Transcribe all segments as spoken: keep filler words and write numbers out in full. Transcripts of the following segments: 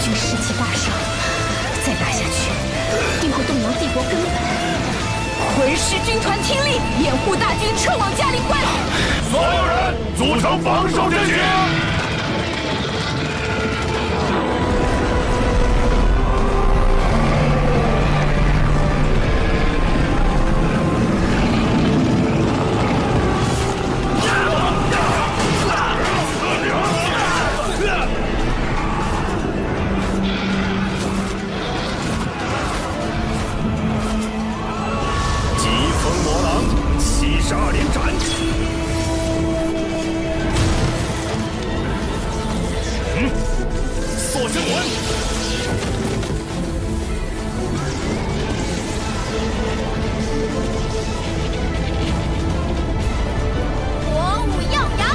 军士气大伤，再打下去，定会动摇帝国根本。魂师军团听令，掩护大军撤往嘉陵关。 所有人组成防守阵型。 杀连斩！嗯，塑身丸。 火舞耀阳。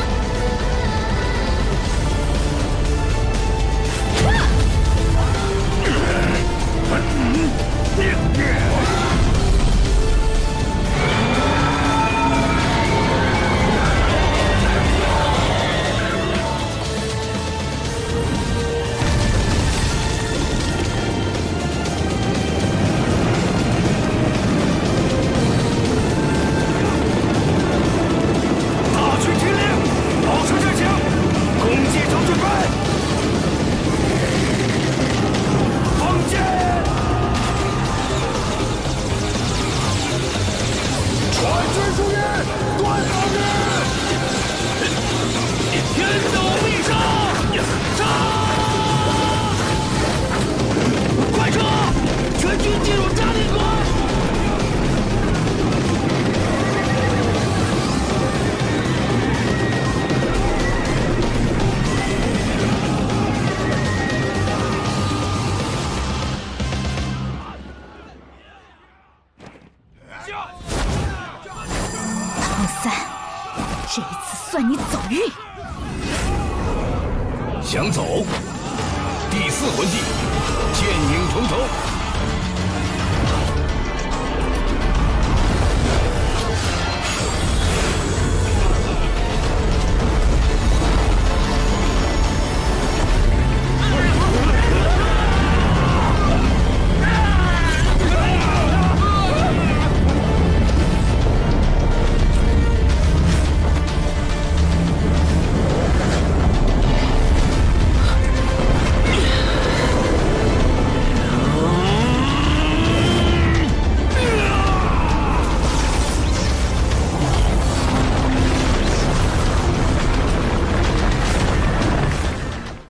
唐三，这一次算你走运。 想走？第四魂技，剑影重头。